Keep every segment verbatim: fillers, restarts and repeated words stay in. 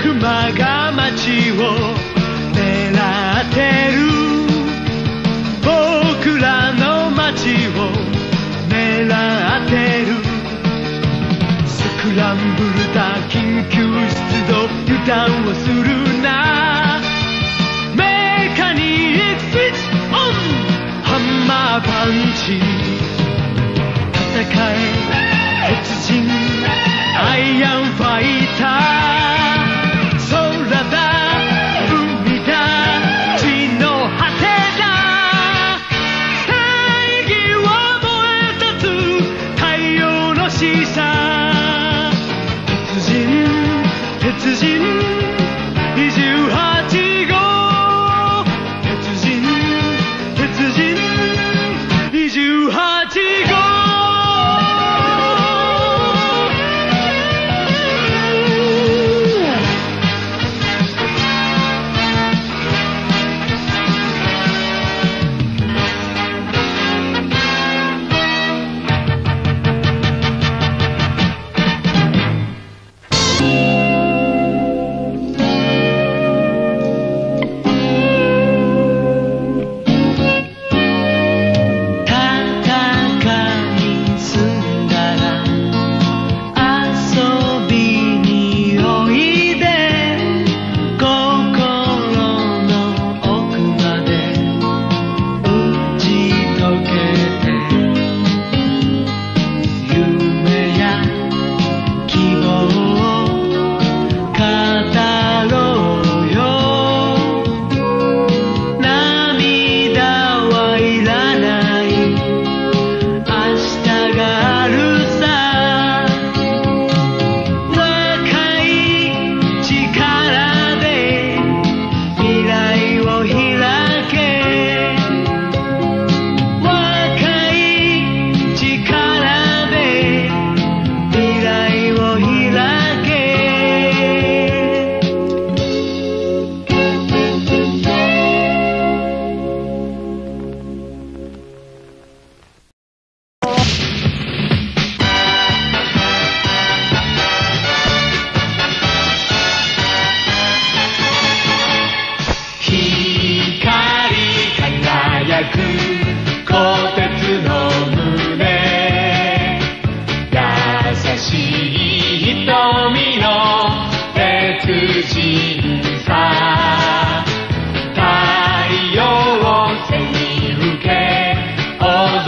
熊が街を狙ってる。僕らの街を狙ってる。スクランブルだ緊急出動、油断をするな。メカニックスイッチオン、ハンマーパンチ、戦え鉄人アイアンファイター。空だ海だ地の果てだ、正義は燃え立つ太陽のしさ。鉄人鉄人にじゅうはちごう、鉄人鉄人にじゅうはちごう。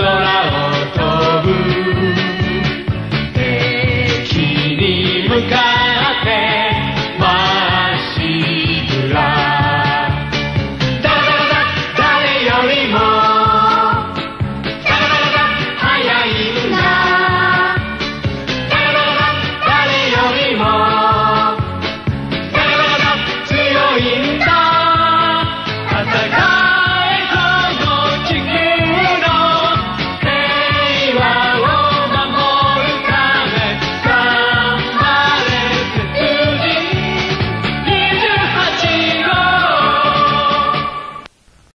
向か